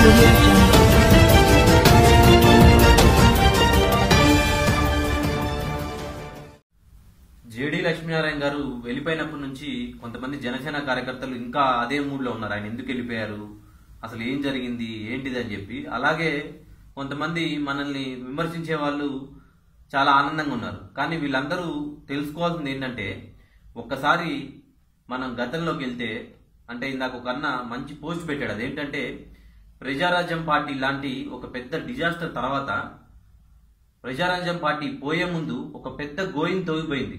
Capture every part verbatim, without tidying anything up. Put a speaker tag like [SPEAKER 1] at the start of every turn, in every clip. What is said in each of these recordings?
[SPEAKER 1] audio jungle.
[SPEAKER 2] JD Lakshminarayana గారు వెళ్ళిపోయినప్పటి నుంచి కొంతమంది జనసేన కార్యకర్తలు ఇంకా అదే మూడ్ లో ఉన్నారు. ఆయన ఎందుకు వెళ్ళిపోయారు, అసలు ఏం జరిగింది, ఏంటిది అని చెప్పి. అలాగే కొంతమంది మనల్ని విమర్శించే వాళ్ళు చాలా ఆనందంగా ఉన్నారు. కానీ వీళ్ళందరూ తెలుసుకోవాల్సింది ఏంటంటే, ఒక్కసారి మనం గతంలోకి వెళ్తే, అంటే ఇందాక ఒక అన్న మంచి పోస్ట్ పెట్టాడు. అదేంటంటే, ప్రజారాజ్యం పార్టీ లాంటి ఒక పెద్ద డిజాస్టర్ తర్వాత ప్రజారాజ్యం పార్టీ పోయే ముందు ఒక పెద్ద గోయిన్ తవ్విపోయింది.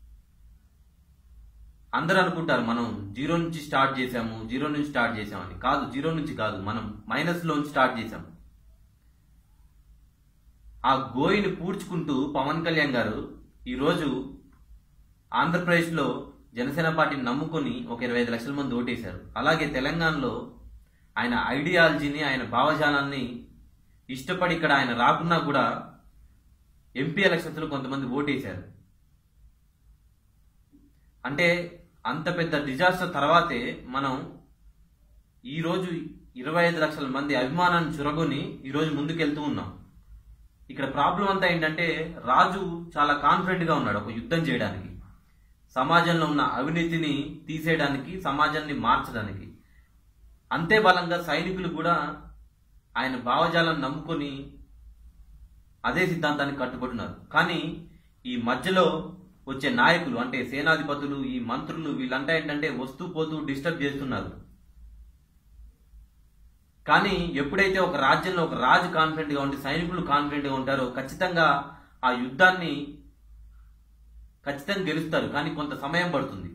[SPEAKER 2] అందరూ అనుకుంటారు మనం జీరో నుంచి స్టార్ట్ చేసాము, జీరో నుంచి స్టార్ట్ చేసామని. కాదు, జీరో నుంచి కాదు, మనం మైనస్ లో స్టార్ట్ చేసాము. ఆ గోయిని పూడ్చుకుంటూ పవన్ కళ్యాణ్ గారు ఈరోజు ఆంధ్రప్రదేశ్లో జనసేన పార్టీని నమ్ముకొని ఒక ఇరవై ఐదు లక్షల మంది ఓటేశారు. అలాగే తెలంగాణలో ఆయన ఐడియాలజీని, ఆయన భావజాలాన్ని ఇష్టపడి ఇక్కడ ఆయన రాకున్నా కూడా ఎంపీ ఎలక్షన్స్ లో కొంతమంది ఓటేశారు. అంటే అంత పెద్ద డిజాస్టర్ తర్వాతే మనం ఈరోజు ఇరవై ఐదు లక్షల మంది అభిమానాన్ని చురగొని ఈరోజు ముందుకెళ్తూ ఉన్నాం. ఇక్కడ ప్రాబ్లం అంతా ఏంటంటే, రాజు చాలా కాన్ఫిడెంట్ గా ఉన్నాడు ఒక యుద్ధం చేయడానికి, సమాజంలో ఉన్న అవినీతిని తీసేయడానికి, సమాజాన్ని మార్చడానికి. అంతే బలంగా సైనికులు కూడా ఆయన భావజాలను నమ్ముకొని అదే సిద్ధాంతానికి కట్టుబడున్నారు. కానీ ఈ మధ్యలో వచ్చే నాయకులు, అంటే సేనాధిపతులు, ఈ మంత్రులు, వీళ్ళంతా ఏంటంటే వస్తూ పోతూ డిస్టర్బ్ చేస్తున్నారు. కానీ ఎప్పుడైతే ఒక రాజ్యంలో ఒక రాజు కాన్ఫిడెంట్ గా ఉండి సైనికులు కాన్ఫిడెంట్ గా ఉంటారో ఖచ్చితంగా ఆ యుద్ధాన్ని ఖచ్చితంగా గెలుస్తారు. కానీ కొంత సమయం పడుతుంది.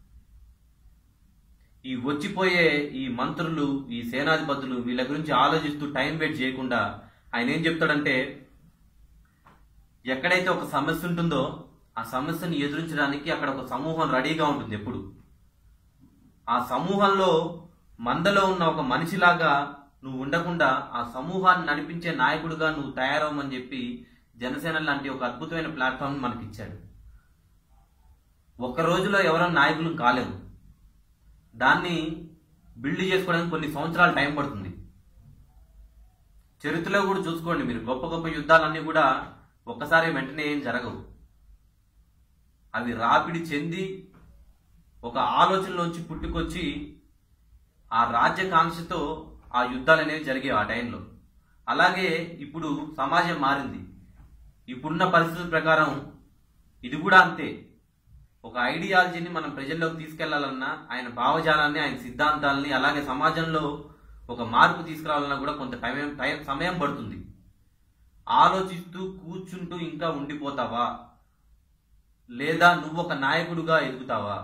[SPEAKER 2] ఈ వచ్చిపోయే ఈ మంత్రులు, ఈ సేనాధిపతులు వీళ్ళ గురించి ఆలోచిస్తూ టైం వేస్ట్ చేయకుండా ఆయన ఏం చెప్తాడంటే, ఎక్కడైతే ఒక సమస్య ఉంటుందో ఆ సమస్యను ఎదురించడానికి అక్కడ ఒక సమూహం రెడీగా ఉంటుంది ఎప్పుడు. ఆ సమూహంలో మందలో ఉన్న ఒక మనిషిలాగా నువ్వు ఉండకుండా ఆ సమూహాన్ని నడిపించే నాయకుడిగా నువ్వు తయారవమని చెప్పి జనసేన లాంటి ఒక అద్భుతమైన ప్లాట్ఫామ్ మనకిచ్చాడు. ఒక్క రోజులో ఎవరో నాయకులు కాలేము. దాన్ని బిల్డ్ చేసుకోవడానికి కొన్ని సంవత్సరాల టైం పడుతుంది. చరిత్రలో కూడా చూసుకోండి మీరు, గొప్ప గొప్ప యుద్ధాలన్నీ కూడా ఒక్కసారి వెంటనే ఏం జరగవు. అవి రాపిడి చెంది ఒక ఆలోచనలోంచి పుట్టుకొచ్చి ఆ రాజ్యకాంక్షతో ఆ యుద్ధాలు అనేవి జరిగేవి ఆ టైంలో. అలాగే ఇప్పుడు సమాజం మారింది. ఇప్పుడున్న పరిస్థితుల ప్రకారం ఇది కూడా అంతే. ఒక ఐడియాలజీని మనం ప్రజల్లోకి తీసుకెళ్లాలన్నా, ఆయన భావజాలాన్ని, ఆయన సిద్ధాంతాలని, అలాగే సమాజంలో ఒక మార్పు తీసుకురావాలన్నా కూడా కొంత టైం టైం సమయం పడుతుంది. ఆలోచిస్తూ కూర్చుంటూ ఇంకా ఉండిపోతావా, లేదా నువ్వు ఒక నాయకుడిగా ఎదుగుతావా?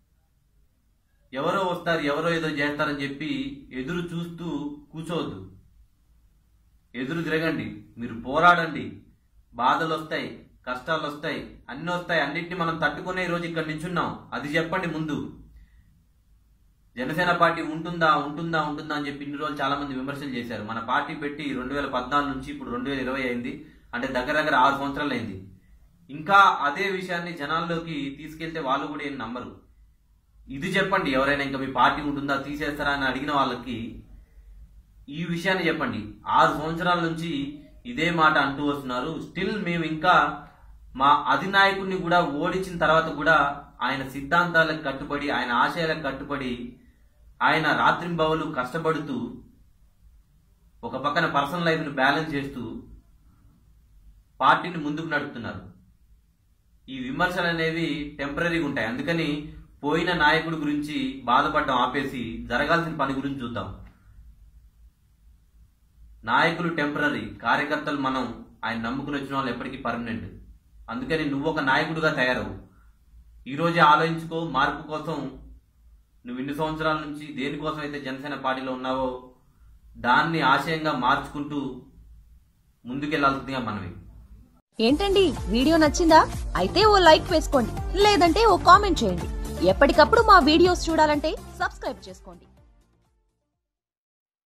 [SPEAKER 2] ఎవరో వస్తారు, ఎవరో ఏదో చేస్తారని చెప్పి ఎదురు చూస్తూ కూర్చోవద్దు. ఎదురు తిరగండి, మీరు పోరాడండి. బాధలు వస్తాయి, కష్టాలు వస్తాయి, అన్ని వస్తాయి. అన్నింటినీ మనం తట్టుకునే రోజు ఇక్కడ నించున్నాం. అది చెప్పండి ముందు. జనసేన పార్టీ ఉంటుందా ఉంటుందా ఉంటుందా అని చెప్పి ఇన్ని రోజులు చాలా మంది విమర్శలు చేశారు. మన పార్టీ పెట్టి రెండు వేల పద్నాలుగు నుంచి ఇప్పుడు రెండు వేల ఇరవై అయింది. అంటే దగ్గర దగ్గర ఆరు సంవత్సరాలు అయింది. ఇంకా అదే విషయాన్ని జనాల్లోకి తీసుకెళ్తే వాళ్ళు కూడా ఏం నమ్మరు. ఇది చెప్పండి, ఎవరైనా ఇంకా మీ పార్టీ ఉంటుందా తీసేస్తారా అని అడిగిన వాళ్ళకి ఈ విషయాన్ని చెప్పండి. ఆరు సంవత్సరాల నుంచి ఇదే మాట అంటూ వస్తున్నారు. స్టిల్ మేము ఇంకా మా అధినాయకుడిని కూడా ఓడించిన తర్వాత కూడా ఆయన సిద్ధాంతాలకు కట్టుబడి, ఆయన ఆశయాలకు కట్టుబడి, ఆయన రాత్రింబవలు కష్టపడుతూ ఒక పక్కన పర్సనల్ లైఫ్ ను బ్యాలెన్స్ చేస్తూ పార్టీని ముందుకు నడుపుతున్నారు. ఈ విమర్శలు అనేవి టెంపరీగా ఉంటాయి. అందుకని పోయిన నాయకుడి గురించి బాధపడడం ఆపేసి జరగాల్సిన పని గురించి చూద్దాం. నాయకులు టెంపరీ, కార్యకర్తలు మనం ఆయన నమ్ముకుని వచ్చిన వాళ్ళు ఎప్పటికీ పర్మనెంట్. అందుకని నువ్వు ఒక నాయకుడిగా తయారవు. ఈరోజే ఆలోచించుకో. మార్పు కోసం నువ్వు ఇన్ని సంవత్సరాల నుంచి దేనికోసం అయితే జనసేన పార్టీలో ఉన్నావో దాన్ని ఆశయంగా మార్చుకుంటూ ముందుకెళ్లాల్సిందిగా మనవి.
[SPEAKER 3] ఏంటండి, వీడియో నచ్చిందా? అయితే ఓ లైక్ వేసుకోండి, లేదంటే ఓ కామెంట్ చేయండి. ఎప్పటికప్పుడు మా వీడియోస్ చూడాలంటే సబ్స్క్రైబ్ చేసుకోండి.